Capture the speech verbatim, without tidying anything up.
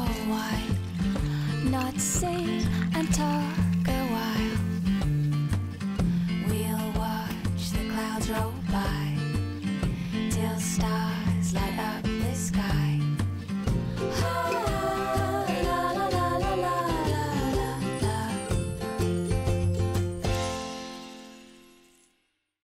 while, not sing and talk a while. We'll watch the clouds roll by till stars